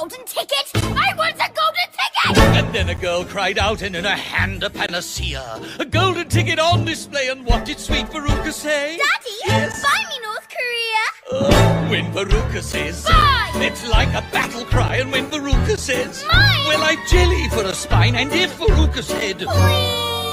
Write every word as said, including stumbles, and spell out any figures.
golden ticket! I want a golden ticket! And then a girl cried out, and in her hand a panacea. A golden ticket on display, and what did sweet Veruca say? Daddy, yes? Buy me North Korea! Oh, when Veruca says Buy! It's like a battle cry, and when Veruca says Mine! Well, I've jelly for a spine, and if Veruca said Whee!